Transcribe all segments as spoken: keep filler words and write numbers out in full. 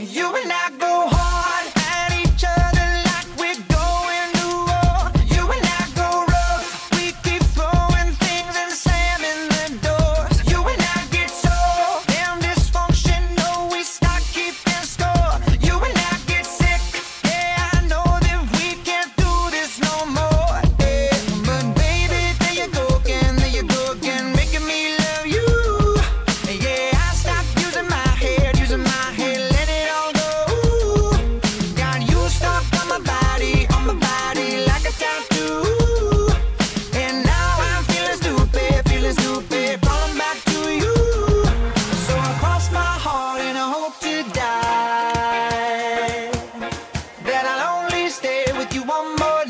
You and I go hard at each other like we're going to war. You and I go rough, we keep throwing things and slamming the doors. You and I get so damn dysfunctional, we start keeping score. You and I get sick, yeah, I know that we can't do this no more. Yeah. But baby, there you go again, there you go again, making me love you. Yeah, I stopped using my head, using my head, let it all go. Got you stuck on my body, on my body like a tattoo. And now I'm feeling stupid, feeling stupid, falling back to you. So I cross my heart and I hope to die that I'll only stay with you one more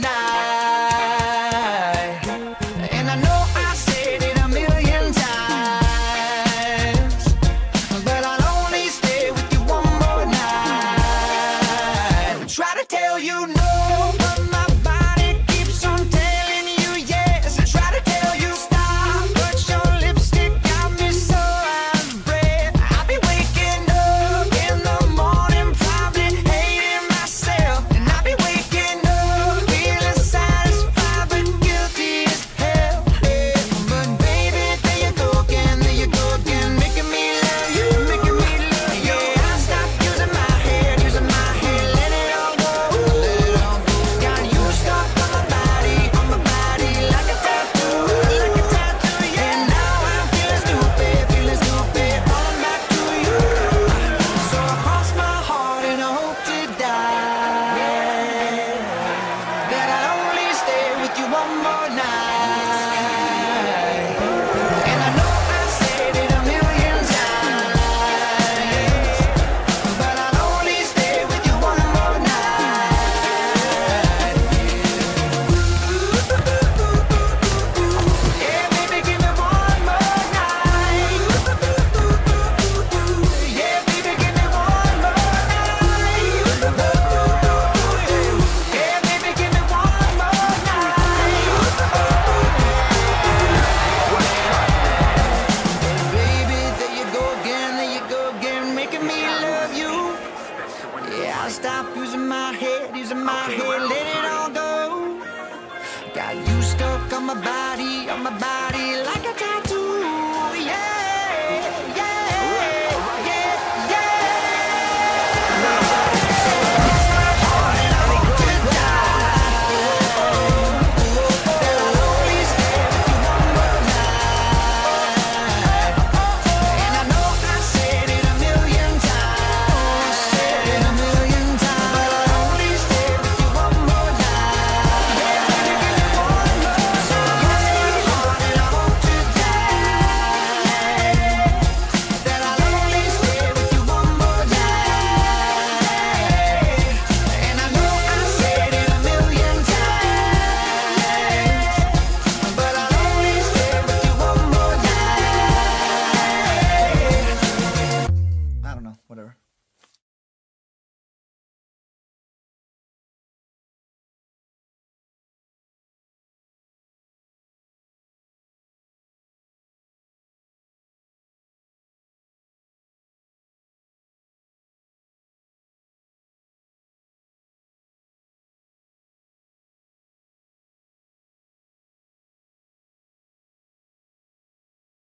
night. And I know I said it a million times, but I'll only stay with you one more night. Try to tell you no, but my body keeps on telling you yes. Try to tell you stop, but your lipstick got me so out of breath. I'll be waking up in the morning, probably hating myself. And I'll be waking up feeling satisfied but guilty as hell. Yeah. But baby, there you go again, there you go again, making me love you, making me love you. Yeah, I stopped using my head, using my head, let it all go, let it all go. Got you stuck on my body, on my body like a tattoo, like a tattoo. Yeah, and now I'm feeling stupid, feeling stupid, falling back to you. So I cross my heart and I hope to die that I'll only stay with you one more night. And I know I said it a million times, but I'll only stay with you one more night. Yeah, baby, give me one more night. Yeah, baby, give me one more night. Yeah, baby, give me one more night. Baby, there you go again, there you go again, making me love you. Yeah, I stopped using my head, using my head, let it all go. Got you stuck on my body, on my body like a tattoo.